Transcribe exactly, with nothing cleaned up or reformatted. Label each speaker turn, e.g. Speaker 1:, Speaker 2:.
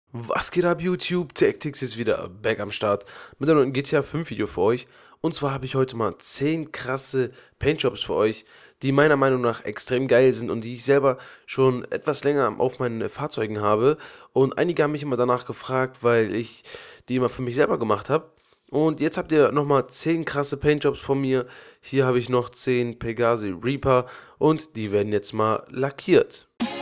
Speaker 1: Was geht ab, YouTube? Tactics ist wieder back am Start mit einem neuen G T A fünf Video für euch. Und zwar habe ich heute mal zehn krasse Paintjobs für euch, die meiner Meinung nach extrem geil sind und die ich selber schon etwas länger auf meinen Fahrzeugen habe. Und einige haben mich immer danach gefragt, weil ich die immer für mich selber gemacht habe. Und jetzt habt ihr nochmal zehn krasse Paintjobs von mir. Hier habe ich noch zehn Pegasi Reaper und die werden jetzt mal lackiert.